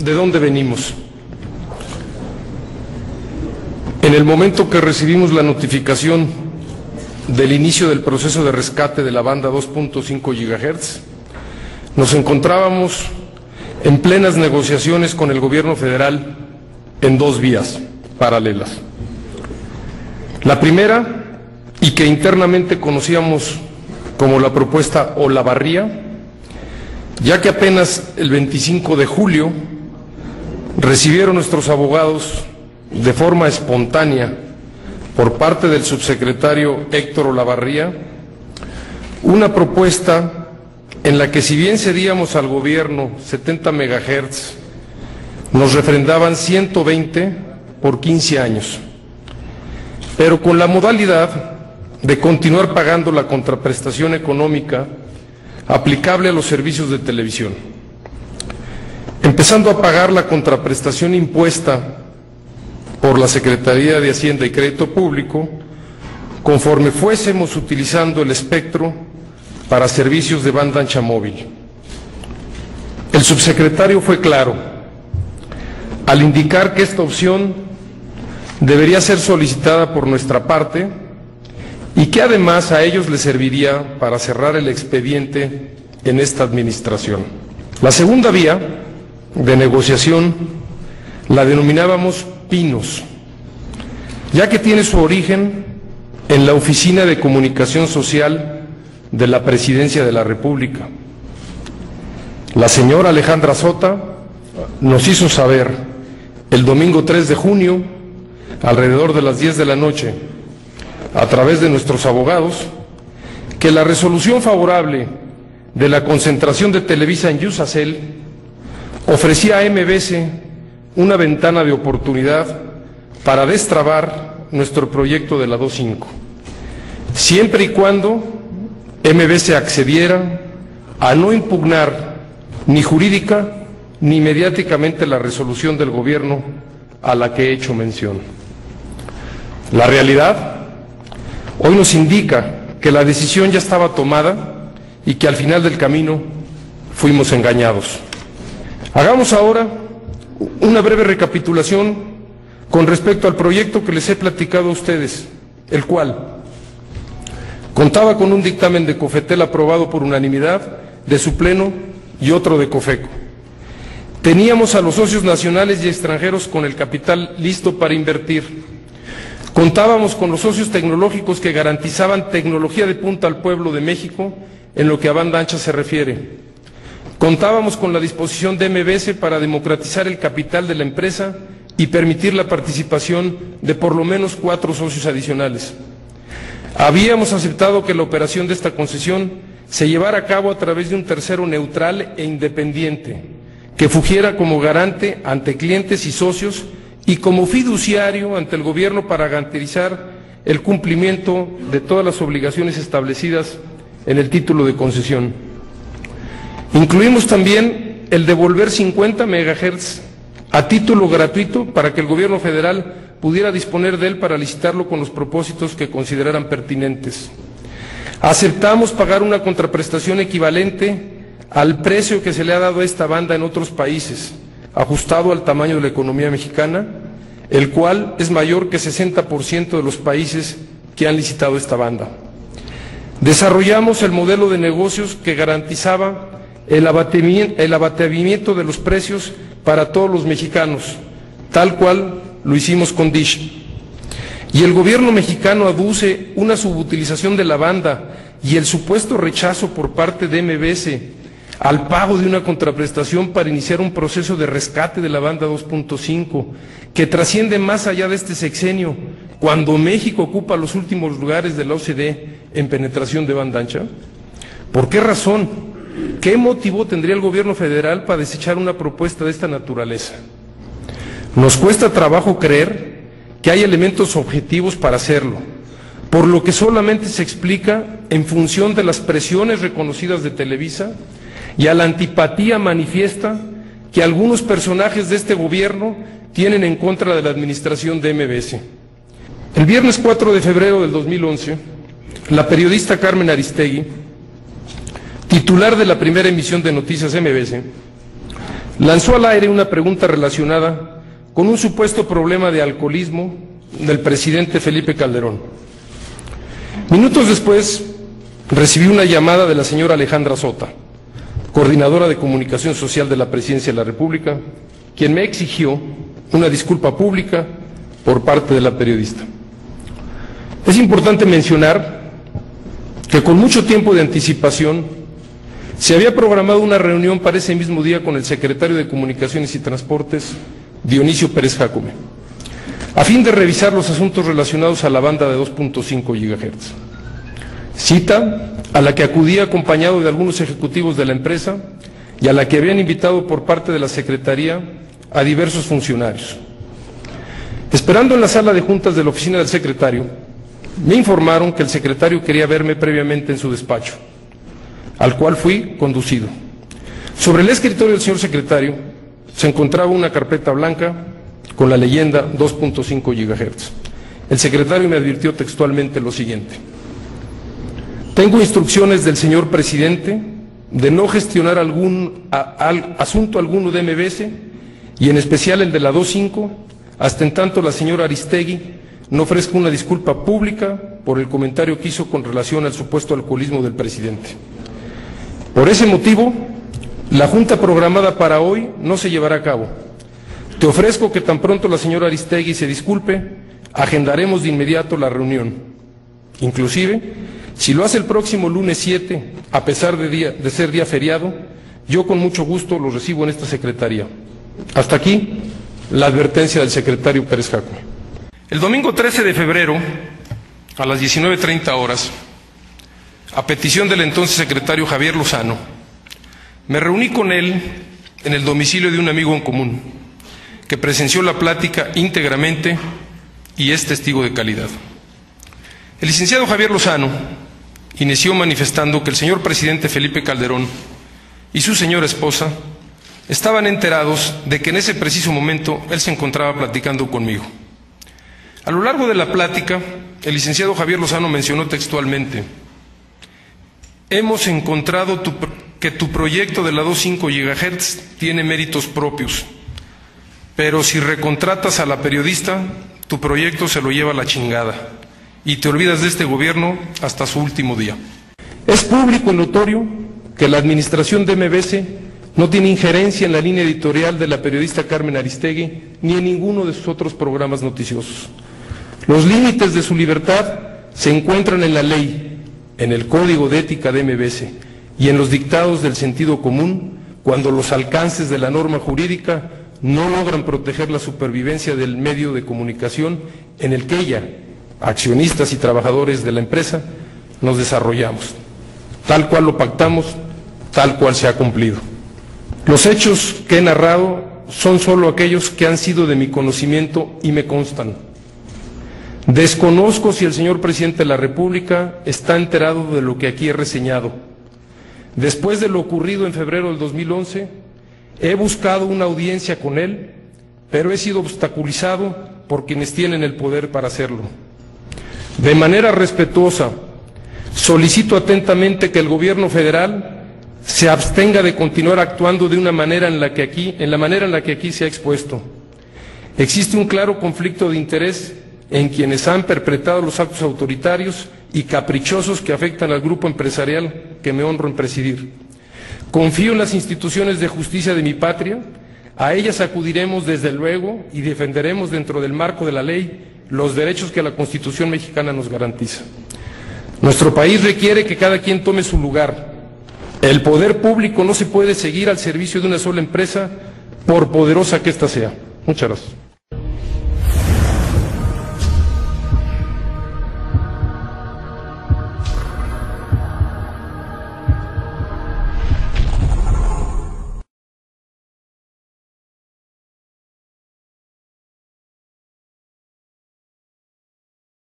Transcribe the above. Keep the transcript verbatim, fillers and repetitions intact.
de dónde venimos. En el momento que recibimos la notificación del inicio del proceso de rescate de la banda dos punto cinco gigahertz, nos encontrábamos en plenas negociaciones con el gobierno federal en dos vías paralelas. La primera, y que internamente conocíamos como la propuesta Olavarría, ya que apenas el veinticinco de julio recibieron nuestros abogados de forma espontánea por parte del subsecretario Héctor Olavarría una propuesta en la que, si bien cedíamos al gobierno setenta megahertz, nos refrendaban ciento veinte por quince años, pero con la modalidad de continuar pagando la contraprestación económica aplicable a los servicios de televisión, empezando a pagar la contraprestación impuesta por la Secretaría de Hacienda y Crédito Público conforme fuésemos utilizando el espectro para servicios de banda ancha móvil. El subsecretario fue claro al indicar que esta opción debería ser solicitada por nuestra parte y que además a ellos les serviría para cerrar el expediente en esta administración. La segunda vía de negociación la denominábamos Pinos, ya que tiene su origen en la Oficina de Comunicación Social de la Presidencia de la República. La señora Alejandra Sota nos hizo saber el domingo tres de junio, alrededor de las diez de la noche, a través de nuestros abogados, que la resolución favorable de la concentración de Televisa en Yusacel ofrecía a M B S una ventana de oportunidad para destrabar nuestro proyecto de la dos punto cinco, siempre y cuando M B S accediera a no impugnar ni jurídica ni mediáticamente la resolución del gobierno a la que he hecho mención. La realidad hoy nos indica que la decisión ya estaba tomada y que al final del camino fuimos engañados. Hagamos ahora una breve recapitulación con respecto al proyecto que les he platicado a ustedes, el cual contaba con un dictamen de COFETEL aprobado por unanimidad de su pleno y otro de COFECO. Teníamos a los socios nacionales y extranjeros con el capital listo para invertir. Contábamos con los socios tecnológicos que garantizaban tecnología de punta al pueblo de México en lo que a banda ancha se refiere. Contábamos con la disposición de M B S para democratizar el capital de la empresa y permitir la participación de por lo menos cuatro socios adicionales. Habíamos aceptado que la operación de esta concesión se llevara a cabo a través de un tercero neutral e independiente, que fungiera como garante ante clientes y socios y como fiduciario ante el gobierno para garantizar el cumplimiento de todas las obligaciones establecidas en el título de concesión. Incluimos también el devolver cincuenta megahertz a título gratuito para que el gobierno federal pudiera disponer de él para licitarlo con los propósitos que consideraran pertinentes. Aceptamos pagar una contraprestación equivalente al precio que se le ha dado a esta banda en otros países, ajustado al tamaño de la economía mexicana, el cual es mayor que sesenta por ciento de los países que han licitado esta banda. Desarrollamos el modelo de negocios que garantizaba el abatimiento, el abatimiento de los precios para todos los mexicanos, tal cual lo hicimos con Dish. Y el gobierno mexicano aduce una subutilización de la banda y el supuesto rechazo por parte de M B S al pago de una contraprestación para iniciar un proceso de rescate de la banda dos punto cinco, que trasciende más allá de este sexenio, cuando México ocupa los últimos lugares de la O C D en penetración de banda ancha. ¿Por qué razón? ¿Qué motivo tendría el gobierno federal para desechar una propuesta de esta naturaleza? Nos cuesta trabajo creer que hay elementos objetivos para hacerlo, por lo que solamente se explica en función de las presiones reconocidas de Televisa y a la antipatía manifiesta que algunos personajes de este gobierno tienen en contra de la administración de M B S. El viernes cuatro de febrero del dos mil once, la periodista Carmen Aristegui, titular de la primera emisión de Noticias M B S, lanzó al aire una pregunta relacionada con un supuesto problema de alcoholismo del presidente Felipe Calderón. Minutos después, recibí una llamada de la señora Alejandra Sota, coordinadora de comunicación social de la Presidencia de la República, quien me exigió una disculpa pública por parte de la periodista. Es importante mencionar que con mucho tiempo de anticipación se había programado una reunión para ese mismo día con el secretario de Comunicaciones y Transportes, Dionisio Pérez Jácome, a fin de revisar los asuntos relacionados a la banda de dos punto cinco gigahertz. Cita a la que acudí acompañado de algunos ejecutivos de la empresa y a la que habían invitado por parte de la Secretaría a diversos funcionarios. Esperando en la sala de juntas de la oficina del secretario, me informaron que el secretario quería verme previamente en su despacho, al cual fui conducido. Sobre el escritorio del señor secretario se encontraba una carpeta blanca con la leyenda dos punto cinco gigahertz. El secretario me advirtió textualmente lo siguiente: tengo instrucciones del señor presidente de no gestionar algún a, al, asunto alguno de M B S, y en especial el de la dos punto cinco, hasta en tanto la señora Aristegui no ofrezca una disculpa pública por el comentario que hizo con relación al supuesto alcoholismo del presidente. Por ese motivo, la junta programada para hoy no se llevará a cabo. Te ofrezco que tan pronto la señora Aristegui se disculpe, agendaremos de inmediato la reunión. Inclusive, si lo hace el próximo lunes siete, a pesar de, día, de ser día feriado, yo con mucho gusto lo recibo en esta secretaría. Hasta aquí la advertencia del secretario Pérez Jácome. El domingo trece de febrero, a las diecinueve treinta horas, a petición del entonces secretario Javier Lozano, me reuní con él en el domicilio de un amigo en común, que presenció la plática íntegramente y es testigo de calidad. El licenciado Javier Lozano inició manifestando que el señor presidente Felipe Calderón y su señora esposa estaban enterados de que en ese preciso momento él se encontraba platicando conmigo. A lo largo de la plática, el licenciado Javier Lozano mencionó textualmente: hemos encontrado tu, que tu proyecto de la dos punto cinco gigahertz tiene méritos propios, pero si recontratas a la periodista, tu proyecto se lo lleva a la chingada y te olvidas de este gobierno hasta su último día. Es público y notorio que la administración de M B S no tiene injerencia en la línea editorial de la periodista Carmen Aristegui ni en ninguno de sus otros programas noticiosos. Los límites de su libertad se encuentran en la ley, en el Código de Ética de M B S y en los dictados del sentido común, cuando los alcances de la norma jurídica no logran proteger la supervivencia del medio de comunicación en el que ella, accionistas y trabajadores de la empresa, nos desarrollamos. Tal cual lo pactamos, tal cual se ha cumplido. Los hechos que he narrado son solo aquellos que han sido de mi conocimiento y me constan. Desconozco si el señor presidente de la República está enterado de lo que aquí he reseñado. Después de lo ocurrido en febrero del dos mil once, he buscado una audiencia con él, pero he sido obstaculizado por quienes tienen el poder para hacerlo. De manera respetuosa, solicito atentamente que el gobierno federal se abstenga de continuar actuando de una manera en la que aquí, en la manera en la que aquí se ha expuesto. Existe un claro conflicto de interés en quienes han perpetrado los actos autoritarios y caprichosos que afectan al grupo empresarial que me honro en presidir. Confío en las instituciones de justicia de mi patria, a ellas acudiremos desde luego y defenderemos dentro del marco de la ley los derechos que la Constitución mexicana nos garantiza. Nuestro país requiere que cada quien tome su lugar. El poder público no se puede seguir al servicio de una sola empresa, por poderosa que ésta sea. Muchas gracias.